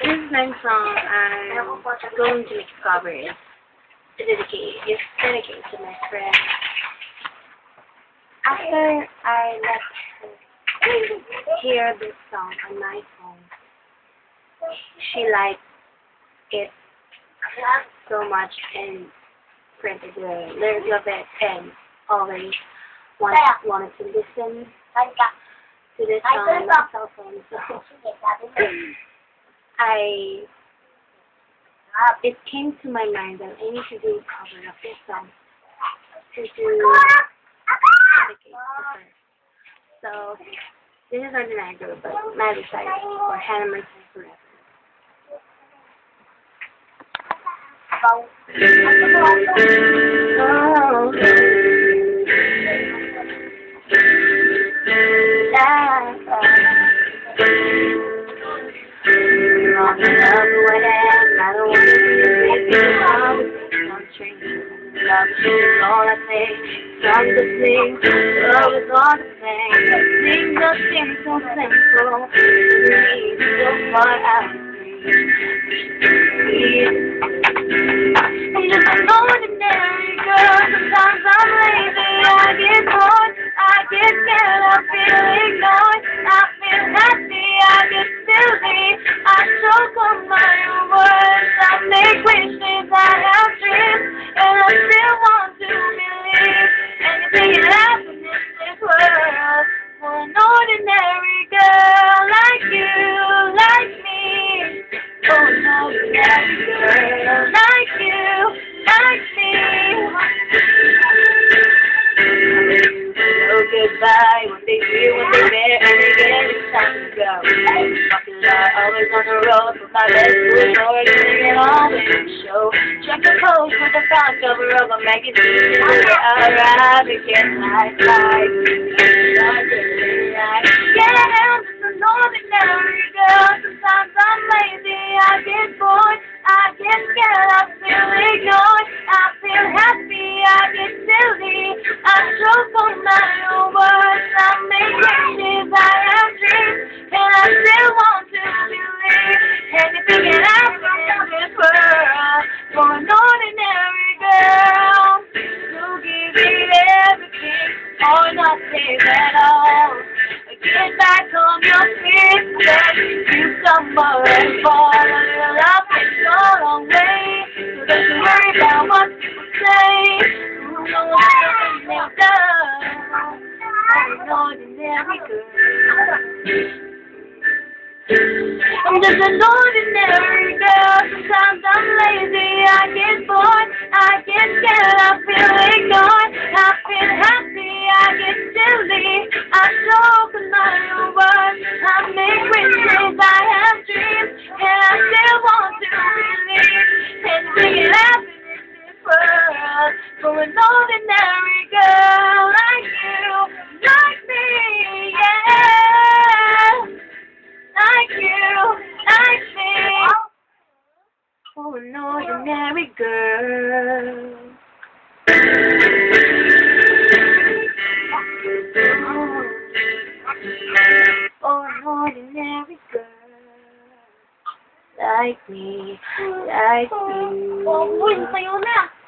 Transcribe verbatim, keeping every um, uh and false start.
This next song I'm going to cover is dedicated, is dedicated to my friend. After I let her hear this song on my phone, she liked it so much and printed the lyrics of it and always wanted, wanted to listen to this song on my cell phone. So I, it came to my mind that I need to do a cover of this song to do dedicate to her. So this is Ordinary Girl, but Miley Cyrus or Hannah Montana Forever. Oh. I'm in love with him, I don't want to be a baby. I'm strange. Love is all I think. Some to sing, love is all the same. Sing nothing so simple. Please, so far out of reach. I'm just an ordinary girl. Sometimes I'm lazy, I get bored, I get scared, I feel ignored, I feel happy, I get silly, I choke on my own words, I make wishes, I have dreams, and I still want to believe anything can happen in this world for an ordinary girl like you, like me. For an ordinary girl like you, like me. So goodbye when they hear what they bear and they get it's time to go. Fucking lie, always on the road with my best foot forward and it always show. Check the post with the front cover of a magazine where I arrive and get my life. Yeah, I'm just an ordinary girl. Sometimes I'm lazy, I get bored, I get scared, I feel ignored, I feel happy, I get silly, I choke on my own words, I make wishes, I have dreams, and I still want to believe anything can happen in this world for an ordinary girl who gives it everything or nothing at all. Get back on your feet, then you stumble and fall a little up and go a long way. So don't you worry about what people say. Who knows what they've done? I'm an ordinary girl. I'm just an ordinary girl. Sometimes I'm lazy, I get bored, I get scared, I feel ignored, I feel happy, I get silly, I choke on my own words, I make wishes, I have dreams, and I still want to believe anything can happen in this world for an ordinary girl like you, like me, yeah. Like you, like me, for an ordinary girl. For an ordinary girl, like me, like me.